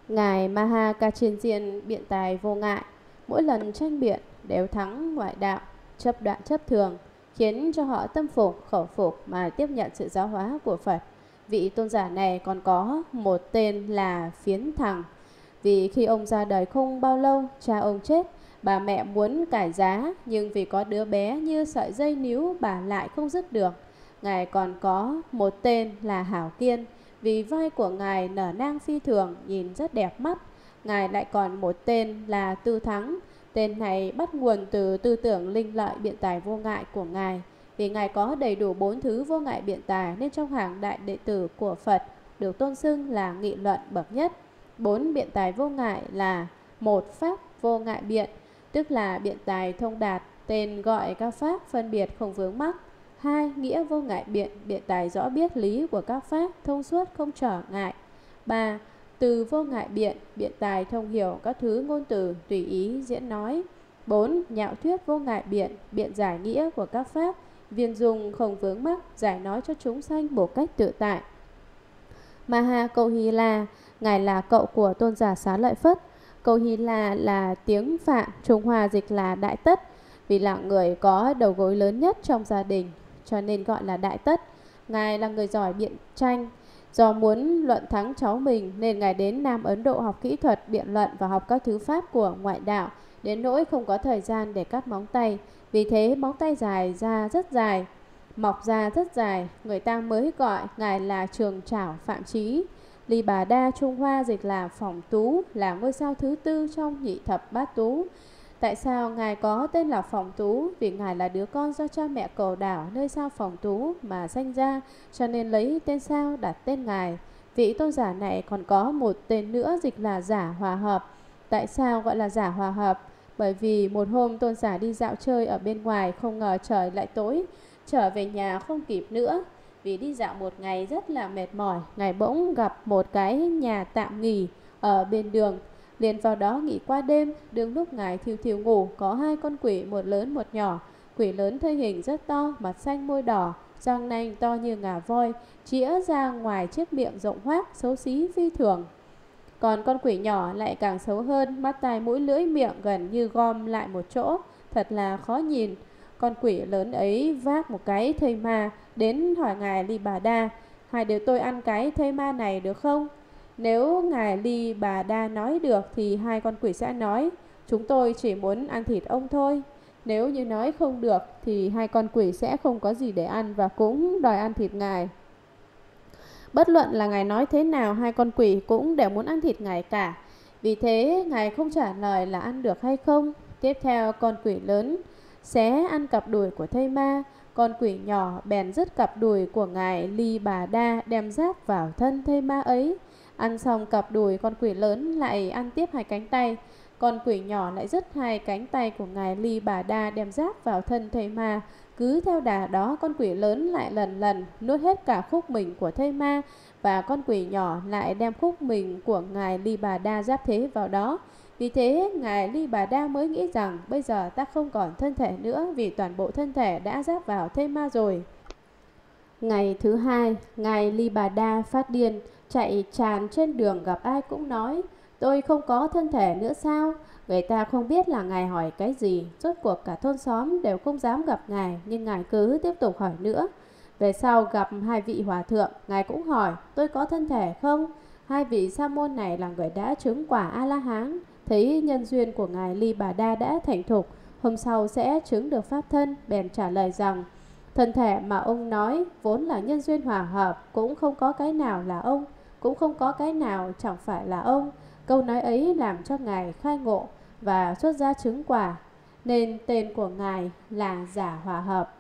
Ngài Maha Kachindjian biện tài vô ngại, mỗi lần tranh biện đều thắng ngoại đạo, chấp đoạn chấp thường, khiến cho họ tâm phục, khẩu phục mà tiếp nhận sự giáo hóa của Phật. Vị tôn giả này còn có một tên là Phiến Thằng. Vì khi ông ra đời không bao lâu, cha ông chết, bà mẹ muốn cải giá, nhưng vì có đứa bé như sợi dây níu bà lại không dứt được. Ngài còn có một tên là Hảo Kiên, vì vai của Ngài nở nang phi thường, nhìn rất đẹp mắt. Ngài lại còn một tên là Tư Thắng. Tên này bắt nguồn từ tư tưởng linh lợi biện tài vô ngại của Ngài. Vì Ngài có đầy đủ 4 thứ vô ngại biện tài, nên trong hàng đại đệ tử của Phật được tôn xưng là nghị luận bậc nhất. 4 biện tài vô ngại là: một, pháp vô ngại biện, tức là biện tài thông đạt, tên gọi các pháp phân biệt không vướng mắc. 2. Nghĩa vô ngại biện, biện tài rõ biết lý của các pháp, thông suốt không trở ngại. 3. Từ vô ngại biện, biện tài thông hiểu các thứ ngôn từ tùy ý diễn nói. 4. Nhạo thuyết vô ngại biện, biện giải nghĩa của các pháp, viên dung không vướng mắc, giải nói cho chúng sanh một cách tự tại. Maha Câu Hy La, Ngài là cậu của tôn giả Xá Lợi Phất. Câu Hy La là tiếng Phạn, Trung Hoa dịch là Đại Tất. Vì là người có đầu gối lớn nhất trong gia đình, cho nên gọi là Đại Tất. Ngài là người giỏi biện tranh. Do muốn luận thắng cháu mình nên Ngài đến Nam Ấn Độ học kỹ thuật biện luận và học các thứ pháp của ngoại đạo, đến nỗi không có thời gian để cắt móng tay. Vì thế móng tay dài ra rất dài, mọc ra rất dài, người ta mới gọi Ngài là Trường Trảo Phạm Chí. Ly Bà Đa Trung Hoa dịch là Phỏng Tú, là ngôi sao thứ tư trong nhị thập bát tú. Tại sao Ngài có tên là Phỏng Tú? Vì Ngài là đứa con do cha mẹ cầu đảo nơi sao Phỏng Tú mà sanh ra, cho nên lấy tên sao đặt tên Ngài. Vị tôn giả này còn có một tên nữa dịch là Giả Hòa Hợp. Tại sao gọi là Giả Hòa Hợp? Bởi vì một hôm tôn giả đi dạo chơi ở bên ngoài, không ngờ trời lại tối, trở về nhà không kịp nữa. Vì đi dạo một ngày rất là mệt mỏi, Ngài bỗng gặp một cái nhà tạm nghỉ ở bên đường, liền vào đó nghỉ qua đêm. Đương lúc Ngài thiêu thiêu ngủ, có 2 con quỷ, một lớn một nhỏ. Quỷ lớn thân hình rất to, mặt xanh môi đỏ, răng nanh to như ngà voi, chĩa ra ngoài chiếc miệng rộng hoác, xấu xí phi thường. Còn con quỷ nhỏ lại càng xấu hơn, mắt tai mũi lưỡi miệng gần như gom lại một chỗ, thật là khó nhìn. Con quỷ lớn ấy vác một cái thây ma đến hỏi Ngài Ly Bà Đa: "Hai đứa tôi ăn cái thây ma này được không?" Nếu Ngài Ly Bà Đa nói được thì 2 con quỷ sẽ nói: "Chúng tôi chỉ muốn ăn thịt ông thôi." Nếu như nói không được thì 2 con quỷ sẽ không có gì để ăn và cũng đòi ăn thịt Ngài. Bất luận là Ngài nói thế nào, 2 con quỷ cũng đều muốn ăn thịt Ngài cả. Vì thế Ngài không trả lời là ăn được hay không. Tiếp theo con quỷ lớn xé ăn cặp đùi của thây ma. Con quỷ nhỏ bèn dứt cặp đùi của Ngài Ly Bà Đa, đem giáp vào thân thây ma ấy. Ăn xong cặp đùi, con quỷ lớn lại ăn tiếp 2 cánh tay. Con quỷ nhỏ lại dứt 2 cánh tay của Ngài Ly Bà Đa, đem giáp vào thân thây ma. Cứ theo đà đó, con quỷ lớn lại lần lần nuốt hết cả khúc mình của thây ma, và con quỷ nhỏ lại đem khúc mình của Ngài Ly Bà Đa giáp thế vào đó. Vì thế Ngài Ly Bà Đa mới nghĩ rằng bây giờ ta không còn thân thể nữa, vì toàn bộ thân thể đã giáp vào thây ma rồi. Ngày thứ 2, Ngài Ly Bà Đa phát điên, chạy tràn trên đường, gặp ai cũng nói: "Tôi không có thân thể nữa sao?" Người ta không biết là Ngài hỏi cái gì. Rốt cuộc cả thôn xóm đều không dám gặp Ngài, nhưng Ngài cứ tiếp tục hỏi nữa. Về sau gặp 2 vị hòa thượng, Ngài cũng hỏi: "Tôi có thân thể không?" 2 vị sa môn này là người đã chứng quả A-la-hán, thấy nhân duyên của Ngài Ly Bà Đa đã thành thục, hôm sau sẽ chứng được pháp thân, bèn trả lời rằng: "Thân thể mà ông nói vốn là nhân duyên hòa hợp, cũng không có cái nào là ông, cũng không có cái nào chẳng phải là ông." Câu nói ấy làm cho Ngài khai ngộ và xuất gia chứng quả, nên tên của Ngài là Giả Hòa Hợp.